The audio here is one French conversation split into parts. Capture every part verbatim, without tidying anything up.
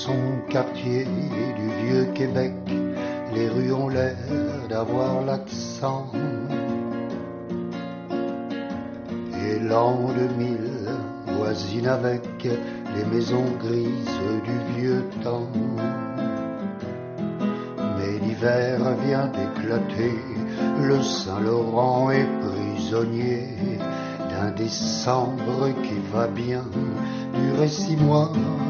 son quartier du vieux Québec, les rues ont l'air d'avoir l'accent. Et l'an deux mille voisine avec les maisons grises du vieux temps. Mais l'hiver vient d'éclater, le Saint-Laurent est prisonnier d'un décembre qui va bien durer six mois.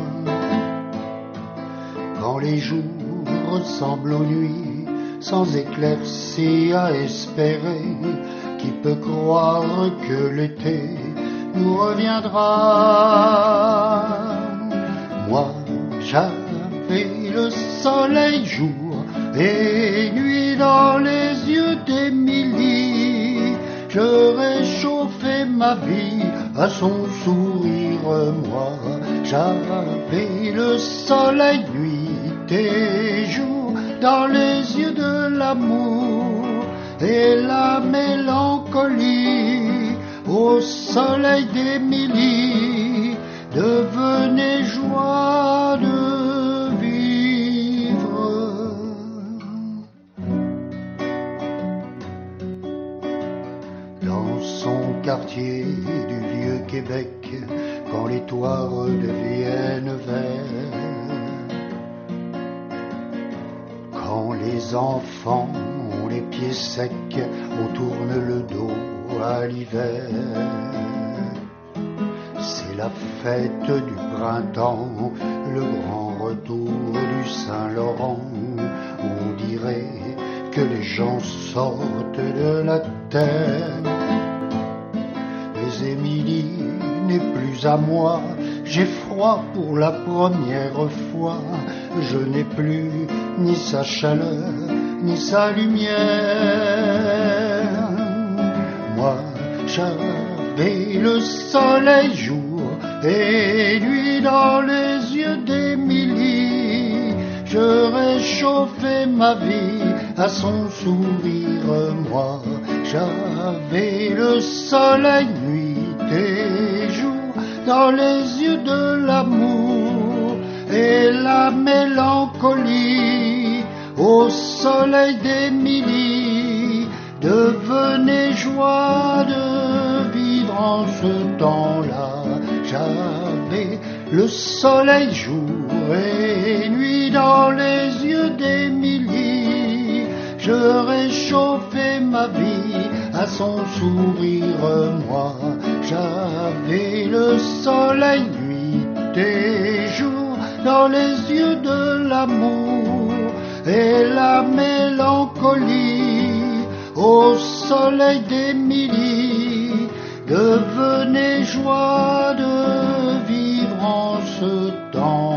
Quand les jours ressemblent aux nuits, sans éclaircie à espérer, qui peut croire que l'été nous reviendra? Moi, j'avais le soleil jour et nuit dans les yeux d'Émilie. Je réchauffais ma vie à son sourire, moi. J'avais le soleil nuit et jour dans les yeux de l'amour et la mélancolie au soleil d'Émilie devenait joie de vivre. Dans son quartier du vieux Québec, quand les toits deviennent verts, quand les enfants ont les pieds secs, on tourne le dos à l'hiver. C'est la fête du printemps, le grand retour du Saint-Laurent. On dirait que les gens sortent de la terre. Mais Émilie n'est plus à moi, j'ai froid pour la première fois. Je n'ai plus ni sa chaleur, ni sa lumière. Moi, j'avais le soleil jour et nuit dans les yeux d'Émilie. Je réchauffais ma vie à son sourire, moi. J'avais le soleil nuit et jour dans les yeux de l'amour et la mélancolie au soleil d'Émilie devenait joie de vivre en ce temps-là. J'avais le soleil jour et nuit dans les yeux d'Émilie. Je réchauffais ma vie à son sourire, moi. J'avais le soleil nuit et jour dans les yeux de l'amour et la mélancolie au soleil d'Émilie devenait joie de vivre en ce temps.